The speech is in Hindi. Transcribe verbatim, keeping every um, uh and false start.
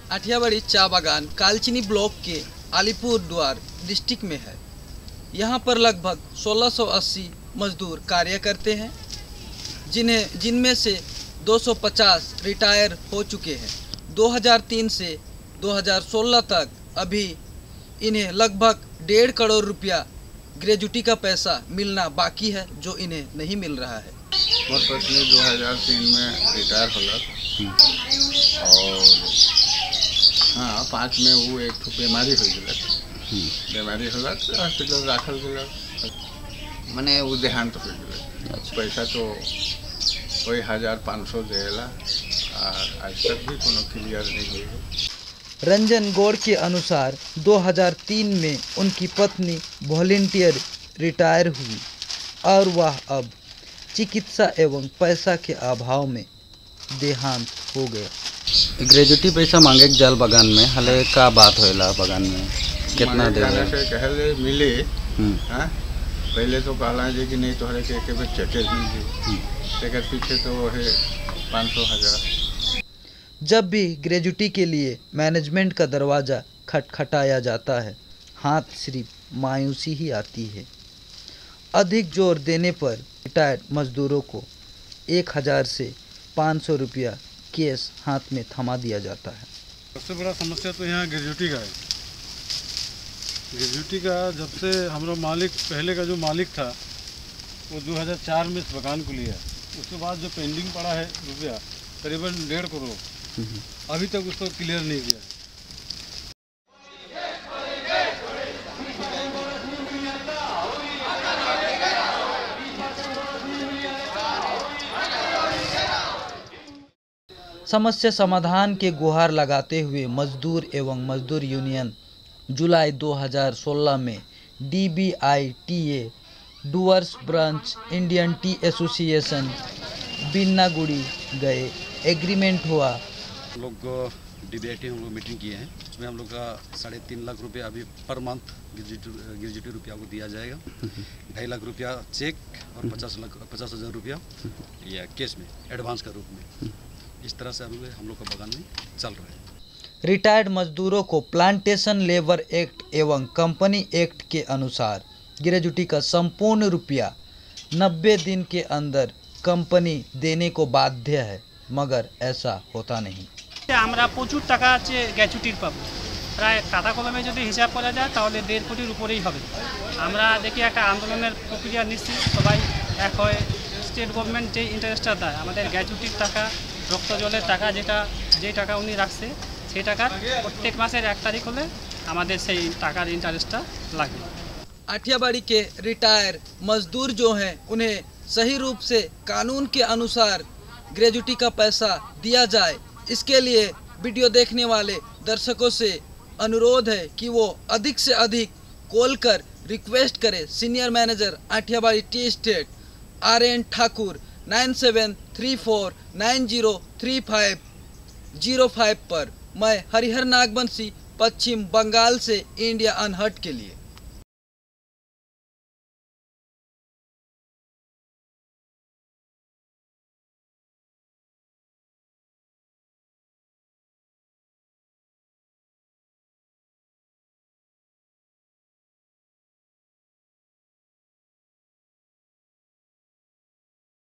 आठियाबाड़ी चा बागान कालचिनी ब्लॉक के अलीपुरद्वार डिस्ट्रिक्ट में है। यहाँ पर लगभग सोलह सौ अस्सी मजदूर कार्य करते हैं, जिन्हें जिनमें से दो सौ पचास रिटायर हो चुके हैं। दो हज़ार तीन से दो हज़ार सोलह तक अभी इन्हें लगभग डेढ़ करोड़ रुपया ग्रेजुटी का पैसा मिलना बाकी है, जो इन्हें नहीं मिल रहा है। मोर पत्नी दो हज़ार तीन में रिटायर होलक और हाँ पाँच में वो एक तो बीमारी हो गलक बीमारी होलक हॉस्पिटल राखल गलक मने वो देहांत हो गलक। पैसा तो कोई हज़ार पाँच सौ देला और आज तक भी कोनो क्लियर नहीं हुई। रंजन गौड़ के अनुसार दो हज़ार तीन में उनकी पत्नी वॉलंटियर रिटायर हुई और वह अब चिकित्सा एवं पैसा के अभाव में देहांत हो गया। ग्रेजुटी पैसा मांगे जाल बागान में हले का बात होएला बागान में कितना दे से कहले मिले हाँ पहले तो कहला जे कि नहीं तोहरे के के चेके दीजिए तेकर पीछे तो है पाँच सौ हज़ार। जब भी ग्रेजुटी के लिए मैनेजमेंट का दरवाज़ा खटखटाया जाता है, हाथ सिर्फ मायूसी ही आती है। अधिक जोर देने पर रिटायर्ड मजदूरों को एक हज़ार से पाँच सौ रुपया केस हाथ में थमा दिया जाता है। सबसे बड़ा समस्या तो यहाँ ग्रेजुटी का है। ग्रेजुटी का जब से हमारा मालिक पहले का जो मालिक था वो दो हज़ार चार में इस मकान को लिया, उसके बाद जो पेंडिंग पड़ा है रुपया करीबन डेढ़ करोड़ अभी तक उसको क्लियर नहीं किया है। समस्या समाधान के गुहार लगाते हुए मजदूर एवं मजदूर यूनियन जुलाई दो हज़ार सोलह में D B I T A Dooars branch Indian tea association Binnaguri गए। एग्रीमेंट हुआ। हम लोग डी बी आई टी हम लोग मीटिंग किए हैं, उसमें हम लोग का साढ़े तीन लाख रुपया अभी पर मंथ ग्रेजुटी रुपया को दिया जाएगा। ढाई लाख रुपया चेक और पचास लाख पचास हज़ार रुपया या कैश में एडवांस का रूप में। इस तरह से हम लोग हम लोग का बागान में चल रहा है। रिटायर्ड मजदूरों को प्लांटेशन लेबर एक्ट एवं कंपनी एक्ट के अनुसार ग्रेजुटी का संपूर्ण रुपया नब्बे दिन के अंदर कंपनी देने को बाध्य है, मगर ऐसा होता नहीं। আমরা প্রচুর টাকা আছে গ্র্যাচুইটির পাবো, প্রায় খাতা কলমে যদি হিসাব করা যায় তাহলে দেড় কোটির উপরেই হবে। আমরা দেখি একটা আন্দোলনের প্রক্রিয়া নিচ্ছি, সবাই এক হয়ে স্টেট গভর্নমেন্ট যে ইন্টারেস্টটা দেয় আমাদের গ্র্যাচুইটির টাকা রক্ত জলের টাকা যেটা যেই টাকা উনি রাখছে সেই টাকার প্রত্যেক মাসের এক তারিখ হলে আমাদের সেই টাকার ইন্টারেস্টটা লাগে। आठियाबाड़ी के रिटायर मजदूर जो हैं उन्हें सही रूप से कानून के अनुसार ग्रेजुटी का पैसा दिया जाए, इसके लिए वीडियो देखने वाले दर्शकों से अनुरोध है कि वो अधिक से अधिक कॉल कर रिक्वेस्ट करें senior manager Athiabari tea estate R N Thakur nine seven three four nine zero three five zero five पर। मैं हरिहर नागवंशी, पश्चिम बंगाल से इंडिया अनहर्ट के लिए।